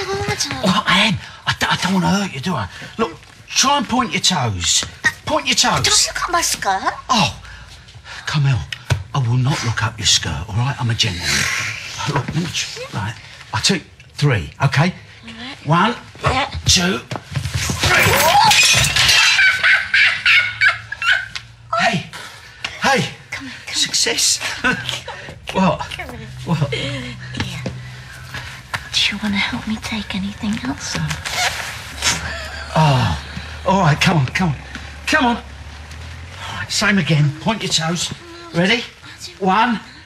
Oh, I don't know. Oh, Anne, I don't want to hurt you, do I? Look, try and point your toes. Point your toes. Don't look at my skirt. Oh, Carmel, I will not look up your skirt, all right? I'm a gentleman. Look, let me right. I'll take 3, okay? Right. 1, 2, 3. Hey. Come on. Success. What? What? Yeah. Do you want to help me take anything else on? Oh, all right, come on. All right, same again. Point your toes. Ready? 1,